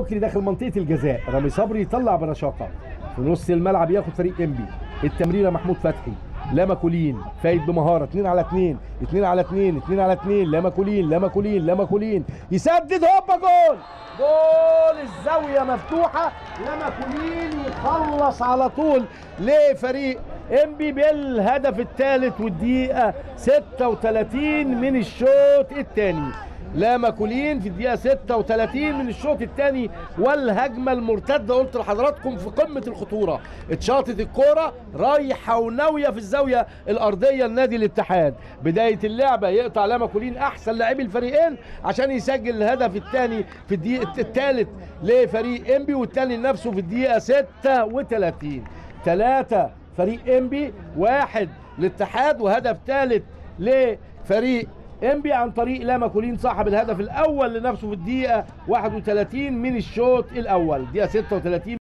شكري داخل منطقه الجزاء، رامي صبري يطلع برشاقه في نص الملعب، ياخد فريق انبي التمريره. محمود فتحي، لاما كولين فايت بمهاره، 2 على 2 2 على 2 2 على 2. لاما كولين لاما كولين لاما كولين يسدد، هوبا جول! جول! الزاويه مفتوحه، لاما كولين يخلص على طول لفريق انبي بالهدف الثالث والدقيقه 36 من الشوط الثاني. لاما كولين في الدقيقه 36 من الشوط الثاني، والهجمه المرتده قلت لحضراتكم في قمه الخطوره. اتشاطت الكوره رايحه وناويه في الزاويه الارضيه لنادي الاتحاد. بدايه اللعبه يقطع لاما كولين احسن لاعبي الفريقين عشان يسجل الهدف الثاني في الدقيقه الثالث لفريق انبي، والثاني لنفسه في الدقيقه 36. 3 فريق انبي 1 الاتحاد، وهدف ثالث لفريق انبي عن طريق لاما كولين صاحب الهدف الاول لنفسه في الدقيقه 31 من الشوط الاول. دقيقه 36